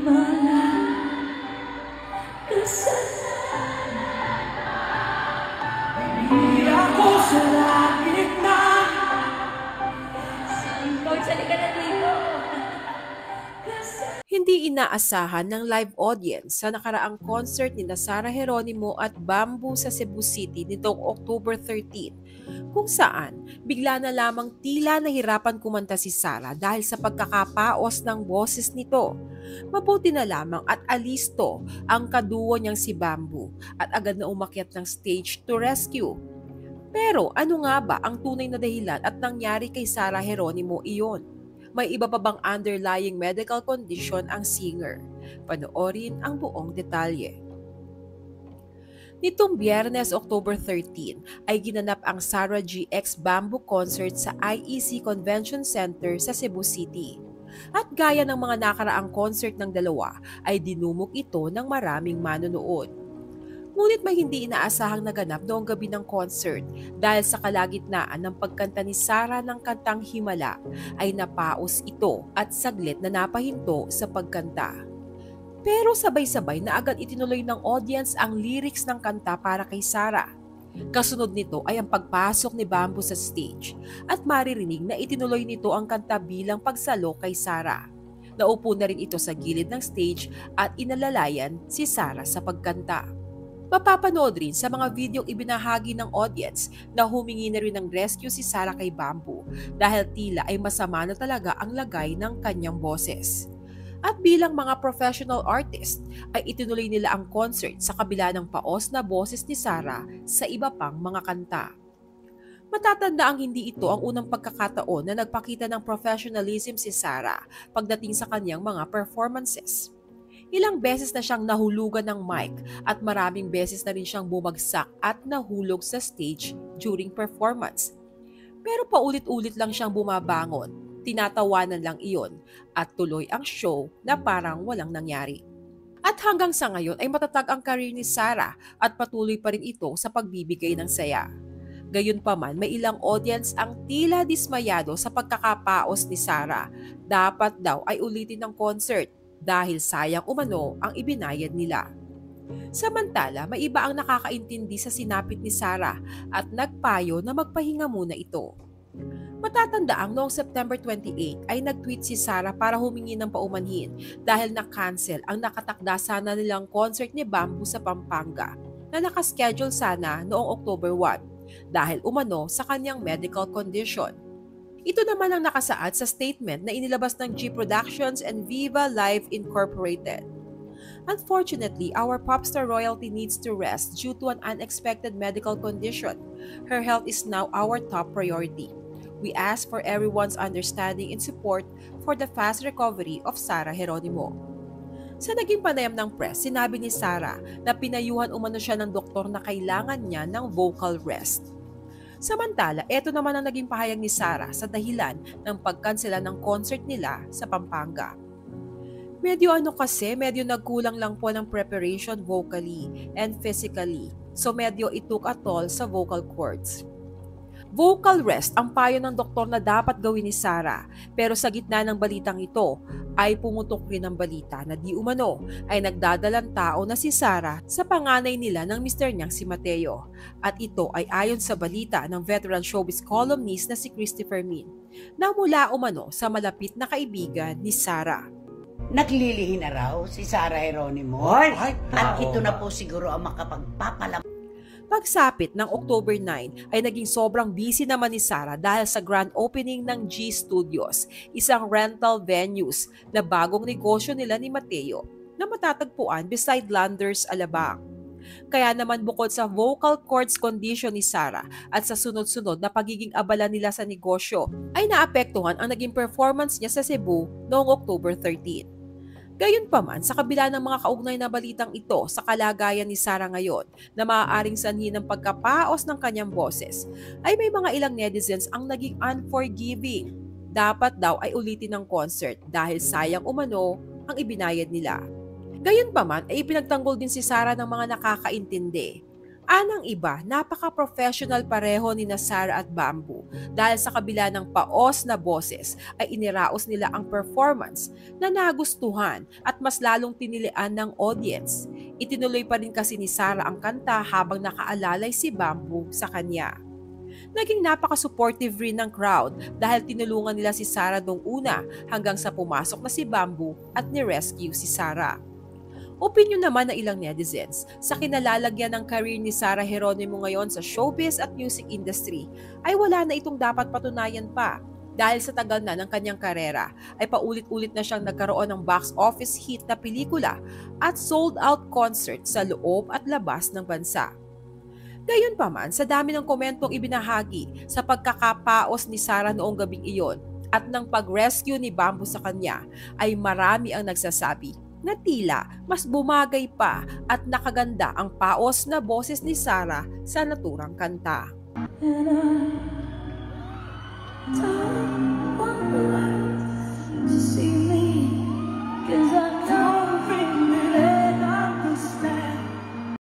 Himala kasalanan, hindi ako sa langit na. Lord, sali ka na dito. Hindi inaasahan ng live audience sa nakaraang concert ni Sarah Geronimo at Bamboo sa Cebu City nitong October 13, kung saan bigla na lamang tila nahirapan kumanta si Sarah dahil sa pagkakapaos ng boses nito. Mabuti na lamang at alisto ang kaduo niyang si Bamboo at agad na umakyat ng stage to rescue. Pero ano nga ba ang tunay na dahilan at nangyari kay Sarah Geronimo iyon? May iba pa bang underlying medical condition ang singer? Panoorin ang buong detalye. Nitong Biyernes, October 13, ay ginanap ang Sarah G. X Bamboo Concert sa IEC Convention Center sa Cebu City. At gaya ng mga nakaraang concert ng dalawa, ay dinumog ito ng maraming manonood. Ngunit may hindi inaasahang naganap noong gabi ng concert dahil sa kalagitnaan ng pagkanta ni Sarah ng kantang Himala ay napaos ito at saglit na napahinto sa pagkanta. Pero sabay-sabay na agad itinuloy ng audience ang lyrics ng kanta para kay Sarah. Kasunod nito ay ang pagpasok ni Bamboo sa stage at maririnig na itinuloy nito ang kanta bilang pagsalo kay Sarah. Naupo na rin ito sa gilid ng stage at inalalayan si Sarah sa pagkanta. Mapapanood rin sa mga videong ibinahagi ng audience na humingi na rin ng rescue si Sarah kay Bamboo dahil tila ay masama na talaga ang lagay ng kanyang boses. At bilang mga professional artist ay itinuloy nila ang concert sa kabila ng paos na boses ni Sarah sa iba pang mga kanta. Matatanda ang hindi ito ang unang pagkakataon na nagpakita ng professionalism si Sarah pagdating sa kanyang mga performances. Ilang beses na siyang nahulugan ng mic at maraming beses na rin siyang bumagsak at nahulog sa stage during performance. Pero paulit-ulit lang siyang bumabangon, tinatawanan lang iyon at tuloy ang show na parang walang nangyari. At hanggang sa ngayon ay matatag ang career ni Sarah at patuloy pa rin ito sa pagbibigay ng saya. Gayunpaman, may ilang audience ang tila dismayado sa pagkakapaos ni Sarah. Dapat daw ay ulitin ng concert dahil sayang umano ang ibinayad nila. Samantala, may iba ang nakakaintindi sa sinapit ni Sarah at nagpayo na magpahinga muna ito. Matatandaang noong September 28 ay nag-tweet si Sarah para humingi ng paumanhin dahil na-cancel ang nakatakda sana nilang concert ni Bamboo sa Pampanga na nakaschedule sana noong October 1 dahil umano sa kanyang medical condition. Ito naman ang nakasaad sa statement na inilabas ng G Productions and Viva Live Incorporated. Unfortunately, our popstar royalty needs to rest due to an unexpected medical condition. Her health is now our top priority. We ask for everyone's understanding and support for the fast recovery of Sarah Geronimo. Sa naging panayam ng press, sinabi ni Sarah na pinayuhan umano siya ng doktor na kailangan niya ng vocal rest. Samantala, ito naman ang naging pahayag ni Sarah sa dahilan ng pagkansela ng concert nila sa Pampanga. Medyo nagkulang lang po ng preparation vocally and physically, so medyo it took a toll sa vocal cords. Vocal rest ang payo ng doktor na dapat gawin ni Sarah, pero sa gitna ng balitang ito ay pumutok rin ang balita na di umano ay nagdadalang tao na si Sarah sa panganay nila ng mister niyang si Mateo. At ito ay ayon sa balita ng veteran showbiz columnist na si Christopher Min na mula umano sa malapit na kaibigan ni Sarah. Naglilihin na raw si Sarah Geronimo at ito na po siguro ang makapagpapalam. Pagsapit ng October 9 ay naging sobrang busy naman ni Sarah dahil sa grand opening ng G Studios, isang rental venues na bagong negosyo nila ni Mateo na matatagpuan beside Landers, Alabang. Kaya naman bukod sa vocal cords condition ni Sarah at sa sunod-sunod na pagiging abala nila sa negosyo, ay naapektuhan ang naging performance niya sa Cebu noong October 13. Gayunpaman, sa kabila ng mga kaugnay na balitang ito sa kalagayan ni Sarah ngayon na maaaring sanhi ng pagkapaos ng kanyang boses, ay may mga ilang netizens ang naging unforgiving. Dapat daw ay ulitin ng concert dahil sayang umano ang ibinayad nila. Gayunpaman ay ipinagtanggol din si Sarah ng mga nakakaintindi. Anang iba, napaka-professional pareho ni Sarah at Bamboo dahil sa kabila ng paos na boses ay iniraos nila ang performance na nagustuhan at mas lalong tinilian ng audience. Itinuloy pa rin kasi ni Sarah ang kanta habang nakaalalay si Bamboo sa kanya. Naging napaka-supportive rin ng crowd dahil tinulungan nila si Sarah noong una hanggang sa pumasok na si Bamboo at ni-rescue si Sarah. Opinyon naman ng ilang netizens sa kinalalagyan ng career ni Sarah Geronimo ngayon sa showbiz at music industry ay wala na itong dapat patunayan pa dahil sa tagal na ng kanyang karera ay paulit-ulit na siyang nagkaroon ng box office hit na pelikula at sold-out concert sa loob at labas ng bansa. Gayunpaman, sa dami ng komentong ibinahagi sa pagkakapaos ni Sarah noong gabing iyon at ng pag-rescue ni Bamboo sa kanya ay marami ang nagsasabi na tila mas bumagay pa at nakaganda ang paos na boses ni Sarah sa naturang kanta. And I don't